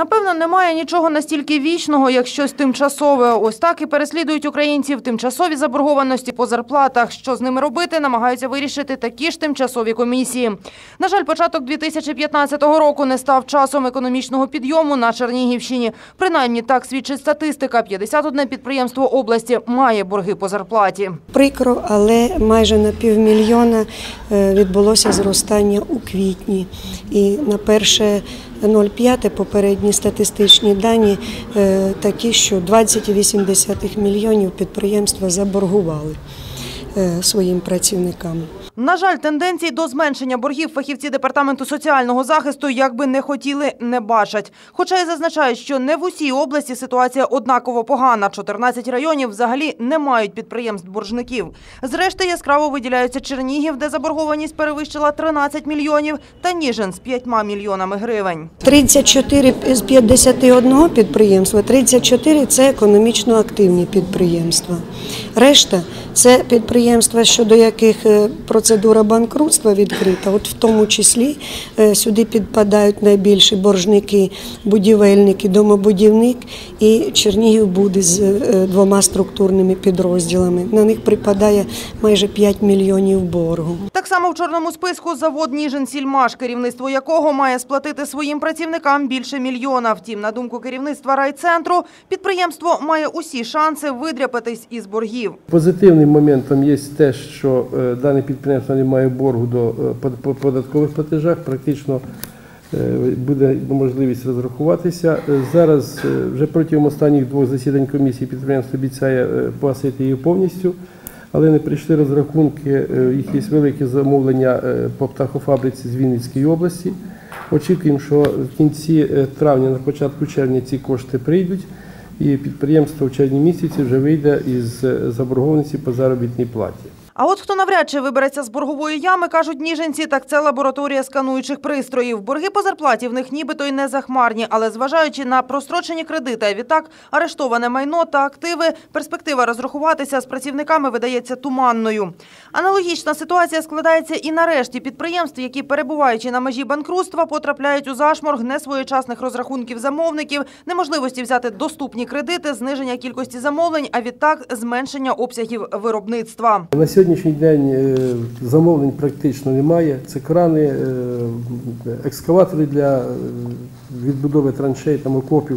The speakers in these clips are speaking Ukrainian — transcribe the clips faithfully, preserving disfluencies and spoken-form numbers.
Напевно, немає нічого настільки вічного, як щось тимчасове. Ось так і переслідують українців тимчасові заборгованості по зарплатах. Що з ними робити, намагаються вирішити такі ж тимчасові комісії. На жаль, початок дві тисячі п'ятнадцятого року не став часом економічного підйому на Чернігівщині. Принаймні, так свідчить статистика. п'ятдесят одне підприємство області має борги по зарплаті. Прикро, але майже на півмільйона відбулося зростання у квітні. І на перше п'яте попередні статистичні дані такі, що двадцять цілих вісім десятих мільйонів підприємства заборгували своїм працівникам. На жаль, тенденцій до зменшення боргів фахівці Департаменту соціального захисту, як би не хотіли, не бачать. Хоча й зазначають, що не в усій області ситуація однаково погана. чотирнадцять районів взагалі не мають підприємств-боржників. Зрешти яскраво виділяються Чернігів, де заборгованість перевищила тринадцять мільйонів, та Ніжин з п'ятьма мільйонами гривень. тридцять чотири з п'ятдесяти одного підприємства, тридцять чотири – це економічно активні підприємства. Решта – це підприємства, щодо яких процедура банкрутства відкрита. От в тому числі сюди підпадають найбільші боржники, будівельники, домобудівник і Чернігівбуди з двома структурними підрозділами. На них припадає майже п'ять мільйонів боргу. Так само в чорному списку завод «Ніжинсільмаш», керівництво якого має сплатити своїм працівникам більше мільйона. Втім, на думку керівництва райцентру, підприємство має усі шанси видряпатись із боргів. Позитивним моментом є те, що дане підприємство не має боргу до податкових платежах, практично буде можливість розрахуватися. Зараз вже протягом останніх двох засідань комісії підприємство обіцяє погасити її повністю, але не прийшли розрахунки, їх є велике замовлення по птахофабриці з Вінницької області. Очікуємо, що в кінці травня, на початку червня ці кошти прийдуть і підприємство в червні місяці вже вийде із заборгованості по заробітній платі. А от хто навряд чи вибереться з боргової ями, кажуть ніжинці, так це лабораторія скануючих пристроїв. Борги по зарплаті в них нібито й не захмарні, але зважаючи на прострочені кредити, а відтак арештоване майно та активи, перспектива розрахуватися з працівниками видається туманною. Аналогічна ситуація складається і на решті підприємств, які, перебуваючи на межі банкрутства, потрапляють у зашморг несвоєчасних розрахунків замовників, неможливості взяти доступні кредити, зниження кількості замовлень, а відтак зменшення обсягів виробництва. На сьогоднішній день замовлень практично немає. Це крани, екскаватори для відбудови траншей та окопів,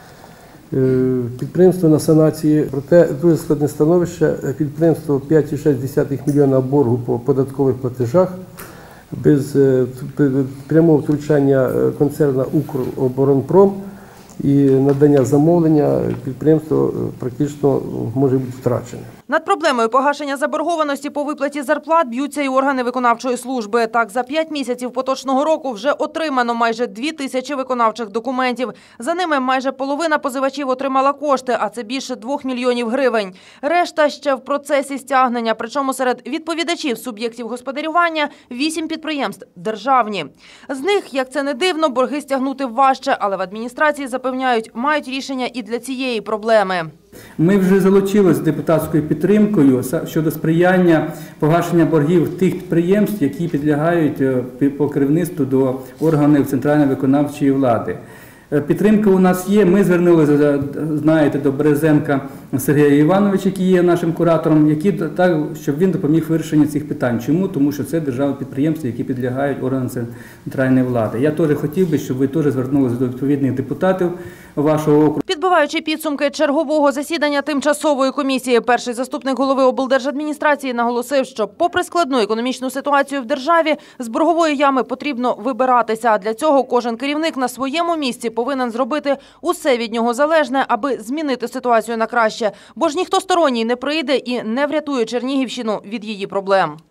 підприємство на санації. Проте дуже складне становище. Підприємство п'ять цілих шість десятих мільйона боргу по податкових платежах. Без прямого втручання концерну «Укроборонпром» і надання замовлення підприємство практично може бути втрачене. Над проблемою погашення заборгованості по виплаті зарплат б'ються і органи виконавчої служби. Так, за п'ять місяців поточного року вже отримано майже дві тисячі виконавчих документів. За ними майже половина позивачів отримала кошти, а це більше двох мільйонів гривень. Решта ще в процесі стягнення, причому серед відповідачів суб'єктів господарювання вісім підприємств державні. З них, як це не дивно, борги стягнути важче, але в адміністрації запевняють, мають рішення і для цієї проблеми. Ми вже залучилися депутатською підтримкою щодо сприяння погашення боргів тих підприємств, які підлягають по керівництву до органів центральної виконавчої влади. Підтримка у нас є. Ми звернулися, знаєте, до Березенка Сергія Івановича, який є нашим куратором, який, так, щоб він допоміг вирішенню цих питань. Чому? Тому що це державні підприємства, які підлягають органам центральної влади. Я теж хотів би, щоб ви теж звернулися до відповідних депутатів вашого округу. Підбиваючи підсумки чергового засідання тимчасової комісії, перший заступник голови облдержадміністрації наголосив, що попри складну економічну ситуацію в державі, з боргової ями потрібно вибиратися. А для цього кожен керівник на своєму місці повинен зробити усе від нього залежне, аби змінити ситуацію на краще. Бо ж ніхто сторонній не прийде і не врятує Чернігівщину від її проблем.